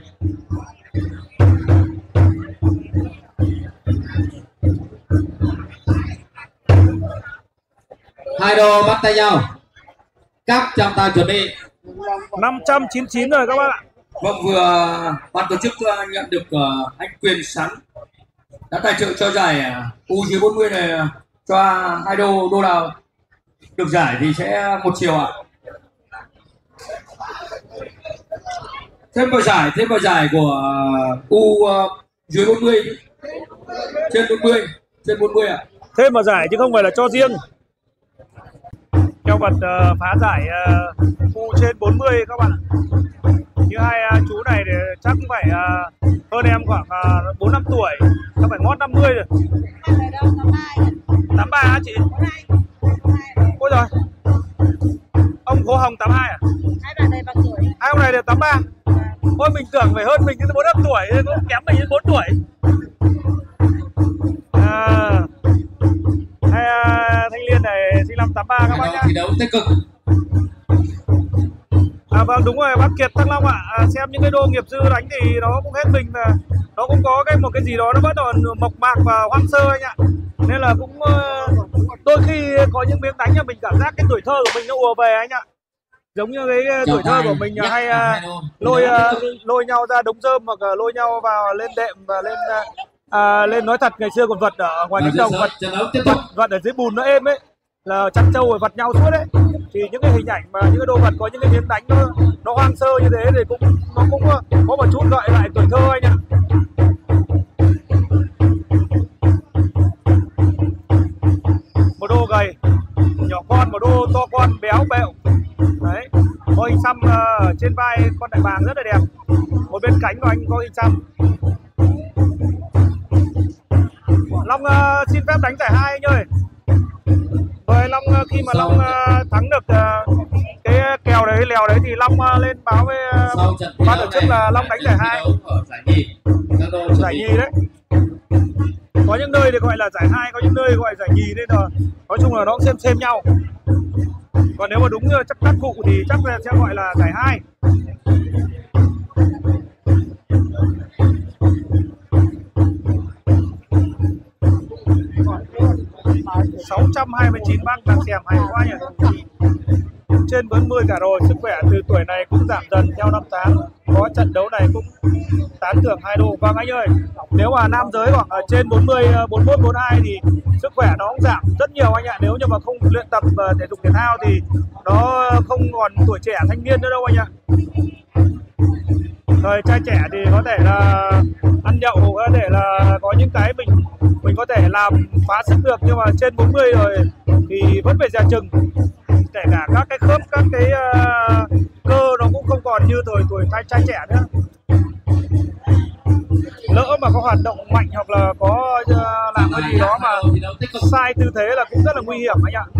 Hai đô bắt tay nhau. Các trọng tài chuẩn bị. 599 rồi các bác ạ. Vâng, vừa ban tổ chức nhận được anh Quyền Sắn đã tài trợ cho giải U40 này cho hai đô nào được giải thì sẽ 1 triệu ạ. Thêm vào giải của U dưới 40 trên 40 ạ. Thêm vào giải chứ không phải là cho riêng. Keo vật phá giải U trên 40 các bạn ạ. Như hai chú này thì chắc cũng phải hơn em khoảng 4-5 tuổi, chắc phải ngót 50 rồi. 83 hả chị? Ôi rồi. Ông Cố Hồng 82 à? Hai bạn này bằng tuổi. Hai ông này đều 83. Ôi mình tưởng phải hơn mình đến 4-5 tuổi, cũng kém mình đến 4 tuổi. Hai thanh niên này sinh năm 83 các bác nhá. Thi đấu tích cực. Vâng đúng rồi bác Kiệt Thăng Long ạ. Xem những cái đô nghiệp dư đánh thì nó cũng hết mình, mà nó cũng có một cái gì đó nó vẫn còn mộc mạc và hoang sơ anh ạ. Nên là cũng đôi khi có những miếng đánh mà mình cảm giác cái tuổi thơ của mình nó ùa về anh ạ. Giống như cái tuổi thơ của mình hay lôi nhau ra đống rơm hoặc lôi nhau vào lên đệm và lên nói thật ngày xưa còn vật ở ngoài cánh đồng, vật ở dưới bùn nó êm ấy, là chăn trâu rồi vật nhau suốt đấy. Thì những cái hình ảnh mà những cái đồ vật có những cái miếng đánh nó hoang sơ như thế thì nó cũng có một chút gợi lại tuổi thơ anh ạ. Một đô gầy nhỏ con, một đô to con béo bẹo đấy, có hình xăm trên vai con đại bàng rất là đẹp, một bên cánh của anh có hình xăm. Long xin phép đánh giải 2 anh ơi. Rồi Long khi mà Long thắng được cái kèo đấy, lèo đấy thì Long lên báo với ban tổ chức là Long đánh giải 2. Giải nhì đấy. Có những nơi thì gọi là giải 2, có những nơi gọi giải nhì, nên là nói chung là nó cũng xem nhau. Còn nếu mà đúng chắc tác cụ thì chắc là sẽ gọi là giải 2. $629 bác đang xem hay quá nhỉ. Trên 40 cả rồi, sức khỏe từ tuổi này cũng giảm dần theo năm tháng. Có trận đấu này cũng tán thưởng hai đô. Vâng anh ơi, nếu mà nam giới khoảng trên 40, 41, 42 thì sức khỏe nó cũng giảm rất nhiều anh ạ. Nếu như mà không luyện tập thể dục thể thao thì nó không còn tuổi trẻ thanh niên nữa đâu anh ạ. Thời trai trẻ thì có thể là ăn nhậu, có thể là có những cái mình có thể làm phá sức được, nhưng mà trên 40 rồi thì vẫn phải dè chừng. Kể cả các cái khớp, các cái cơ nó cũng không còn như tuổi trai trẻ nữa. Lỡ mà có hoạt động mạnh hoặc là có làm cái gì đó mà sai tư thế là cũng rất là nguy hiểm anh ạ.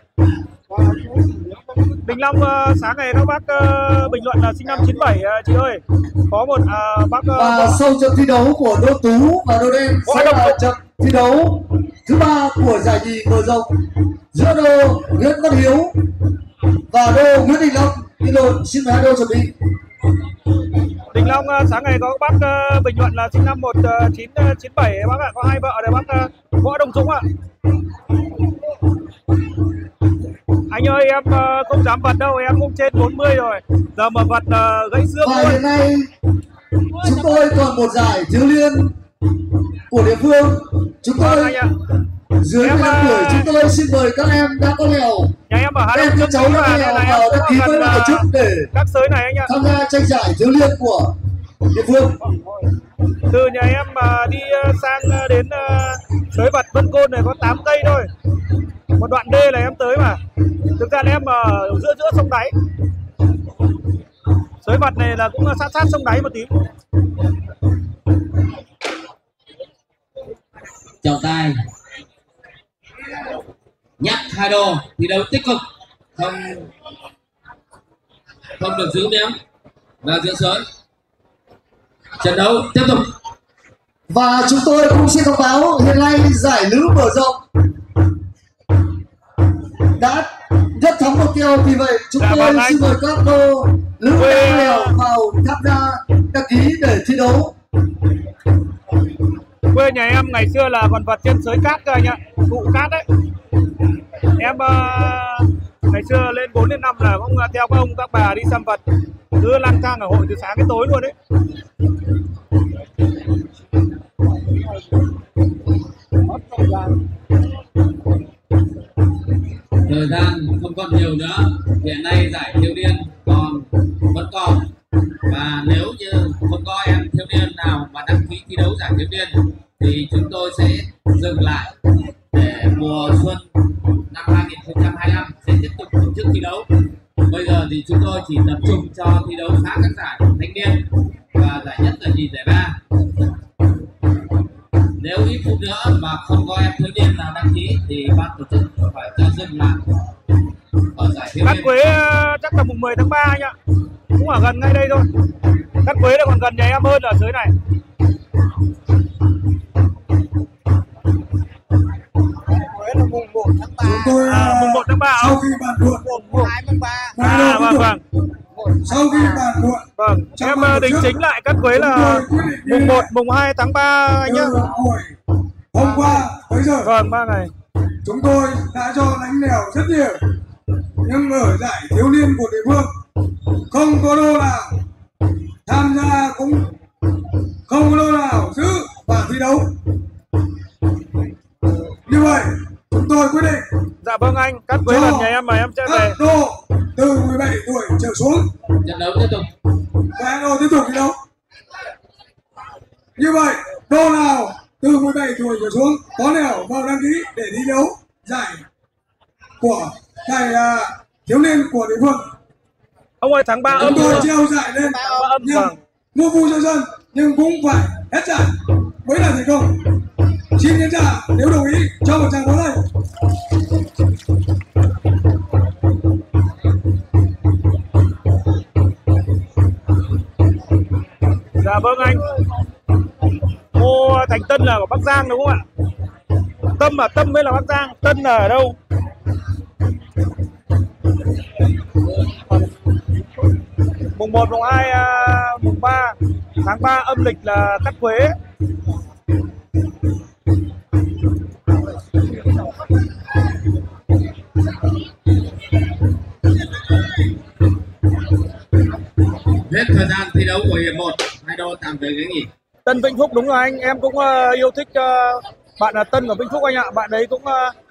Bình Long sáng ngày các bác bình luận là sinh năm 97 chị ơi. Có một bác sau trận thi đấu của Đô Tú và Đô Đen sẽ là trận thi đấu thứ 3 của giải nhì mở rộng giữa đô Nguyễn Văn Hiếu và đô Nguyễn Đình Long. Xin mời hai đô chuẩn bị. Đình Long sáng ngày có bác bình luận là sinh năm 1997 bác ạ, có hai vợ này bác Võ Đông Dũng ạ. Anh ơi em không dám vật đâu, em cũng trên 40 rồi, giờ mà vật gãy xương Và luôn. hiện nay chúng tôi còn một giải thiếu liên của địa phương. Chúng tôi dưới 15 tuổi, chúng tôi xin mời các em đã có lèo, Nhà em ở Hà em Nội các cháu đã lèo vào đăng ký với tổ chức để các sới này anh ạ. tham gia tranh giải thiếu liên của địa phương. Từ nhà em mà đi sang đến sới vật Vân Côn này có 8 cây thôi, một đoạn đê là em tới mà. Thực ra là em ở giữa sông đáy. Sới vật này là cũng sát sông đáy một tí. Trọng tài nhắc hai đồ thi đấu tích cực, không được giữ miếng và giữ sới. Trận đấu tiếp tục. Và chúng tôi cũng xin thông báo hiện nay giải nữ mở rộng đã rất thắng một kèo, vì vậy chúng tôi xin mời các cô nữ đã lèo vào tham gia đăng ký để thi đấu. Quê nhà em ngày xưa là còn vật trên sới cát cơ anh ạ, cụ cát đấy. Em ngày xưa lên 4 đến 5 là cũng theo các ông các bà đi xăm vật, cứ lang thang ở hội từ sáng đến tối luôn đấy. Thời gian không còn nhiều nữa, hiện nay giải thiếu niên vẫn còn, và nếu như không có em thiếu niên nào mà đăng ký thi đấu giải thiếu niên thì chúng tôi sẽ dừng lại để mùa xuân năm 2025 sẽ tiếp tục tổ chức thi đấu. Bây giờ thì chúng tôi chỉ tập trung cho thi đấu khá các giải thanh niên và giải nhất, giải nhì, giải ba. Nếu ít phút nữa mà không có em thiếu niên nào đăng ký thì ban tổ chức phải cho dừng lại ở giải thiếu niên. Cát Quế chắc là mùng 10 tháng 3 anh ạ, cũng ở gần ngay đây thôi. Cát Quế là còn gần nhà em hơn ở dưới này. Chúng tôi mùng 1 tháng 3 sau khi bàn luận vâng. Sau khi bàn luận, vâng, em đính chính lại Cát Quế là mùng 1, mùng 2 tháng 3 anh nhá. Hôm qua tới giờ, Vâng, 3 ngày. chúng tôi đã cho đánh lèo rất nhiều, nhưng ở giải thiếu niên của địa phương không có đô nào tham gia, cũng không có đô nào giữ và thi đấu. Như vậy chúng tôi quyết định. Dạ vâng anh, Cát Quế gần nhà em mà em sẽ về. Đô từ 17 tuổi trở xuống Trận đấu tiếp tục. và đô tiếp tục thi đấu. Như vậy đô nào từ 17 tuổi trở xuống có lèo vào đăng ký để thi đấu giải thiếu niên của địa phương. Ông ơi, tháng 3 âm chúng tôi treo giải lên nhưng mua vui cho dân, nhưng cũng phải hết giải mới là thành công. Xin khán giả nếu đồng ý cho một tràng pháo tay. Dạ vâng anh. Ô Thành Tân là của Bắc Giang đúng không ạ? Tâm mới là Bắc Giang, Tân là ở đâu? Mùng 1, mùng 2, mùng 3 tháng 3 âm lịch là Cát Quế. Hết thời gian thi đấu của hiệp 1, hai đô tạm về ghế nghỉ. Tân Vĩnh Phúc đúng rồi anh, em cũng yêu thích bạn là Tân ở Vĩnh Phúc anh ạ. Bạn đấy cũng